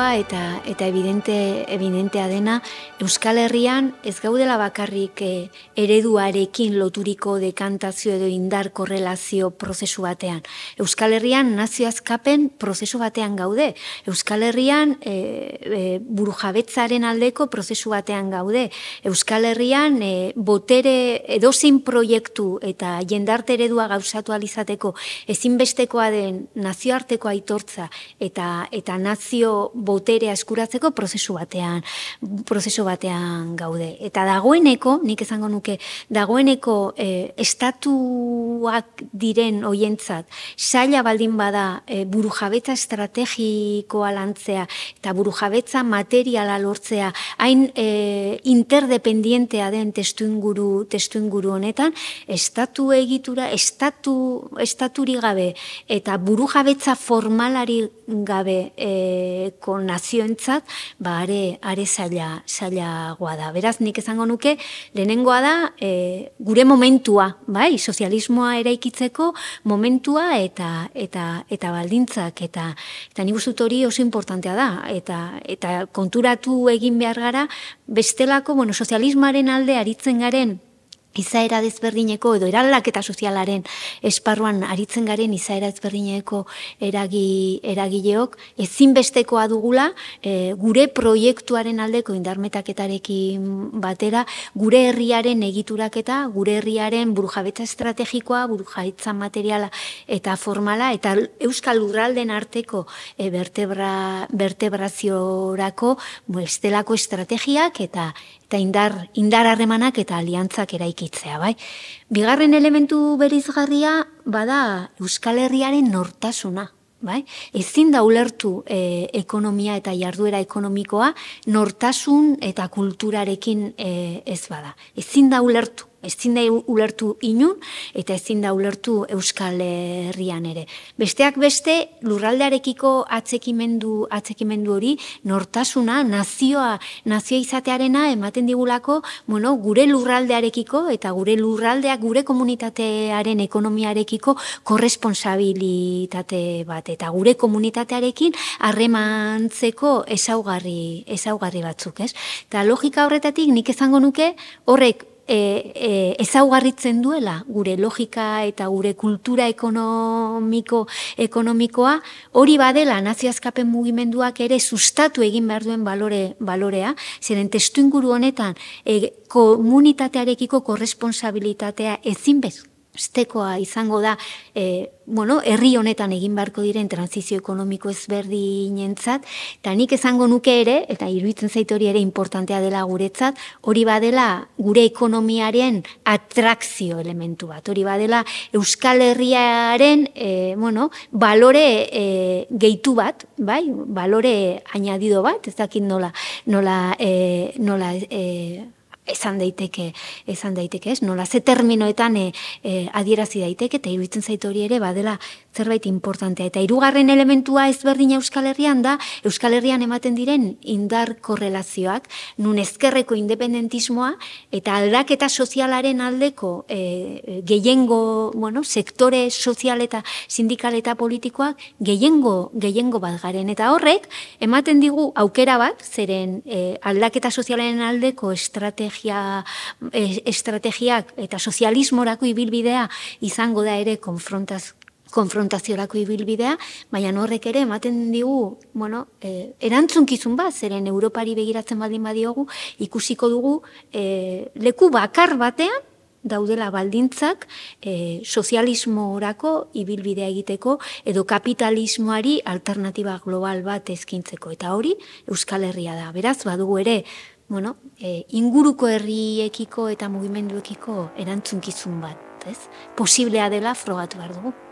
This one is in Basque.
ezinbestekoa eta evidentea dena, Euskal Herrian ez gaudela bakarrik ereduarekin loturiko dekantazio edo indar korrelazio prozesu batean. Euskal Herrian nazioazkapen prozesu batean gaude. Euskal Herrian burujabetzaren aldeko prozesu batean gaude. Euskal Herrian botere edozein proiektu eta jendarte eredua gauzatu alizateko ezinbestekoa den nazioarteko aitortza eta nazio boterea eskuratzeko prozesu batean gaude. Eta dagoeneko, nik esango nuke, dagoeneko estatuak diren hoientzat, saila baldin bada burujabetza estrategikoa lantzea eta burujabetza materiala lortzea, hain interdependientea den testuinguru honetan, estatu egitura, estaturi gabe eta burujabetza formalari gabe nazioentzat, are zailagoa da. Beraz, nik esango nuke, lehenengoa da, gure momentua, bai, sozialismoa eraikitzeko momentua eta baldintzak, eta nik uste dut hori oso importantea da, eta konturatu egin behar gara, bestelako, sozialismoaren alde aritzen garen, izaera desberdineko edo eraldaketa sozialaren esparruan aritzen garen izaera desberdineko eragileok ezinbestekoa dugula gure proiektuaren aldeko indarmetaketarekin batera gure herriaren egituraketa, gure herriaren burujabetza estrategikoa, burujabetza materiala eta formala eta euskal lurralden arteko vertebraziorako bestelako estrategiak eta indar harremanak eta aliantzak eraikitzea, bai. Bigarren elementu berizgarria bada Euskal Herriaren nortasuna, bai. Ezin da ulertu ekonomia eta jarduera ekonomikoa nortasun eta kulturarekin ez bada. Ezin da ulertu inun eta ezin da ulertu Euskal Herrian ere. Besteak beste, lurraldearekiko atzekimendu hori, nortasuna, nazioa izatearena ematen digulako, gure lurraldearekiko eta gure lurraldeak, gure komunitatearen ekonomiarekiko korresponsabilitate bat, eta gure komunitatearekin harremantzeko ezaugarri batzuk, ez? Eta logika horretatik nik esango nuke horrek ezaugarritzen duela gure logika eta gure kultura ekonomikoa, hori badela nazioazkapen mugimenduak ere sustatu egin behar duen balorea, zeren testuinguru honetan komunitatearekiko korresponsabilitatea ezinbestekoa izango da, herri honetan egin beharko diren transizio ekonomiko ezberdinentzat, eta nik esango nuke ere, eta iruditzen zait hori ere importantea dela guretzat, hori badela gure ekonomiaren atrakzio elementu bat, hori badela Euskal Herriaren balore gehitu bat, bai, balore añadido bat, ez dakit nola esan daiteke, ez? Nola ze terminoetan adierazi daiteke, eta iruditzen zait hori ere badela zerbait importantea. Eta hirugarren elementua ezberdina Euskal Herrian da, Euskal Herrian ematen diren indar korrelazioak, nun ezkerreko independentismoa eta aldaketa sozialaren aldeko gehiengo, sektore sozial eta sindikal eta politikoak gehiengo bat garen. Eta horrek, ematen digu aukera bat, zeren aldaketa sozialaren aldeko estrategiak eta sozialismorako ibilbidea izango da ere konfrontaziorako ibilbidea, baina horrek ere ematen digu, erantzunkizun bat, zeren Europari begiratzen baldin badiogu, ikusiko dugu leku bakar batean daudela baldintzak sozialismorako ibilbidea egiteko edo kapitalismoari alternatiba global bat eskintzeko. Eta hori Euskal Herria da. Beraz, badugu ere, inguruko herriekiko eta mugimenduekiko erantzunkizun bat, ez? Posiblea dela frogatu behar dugu.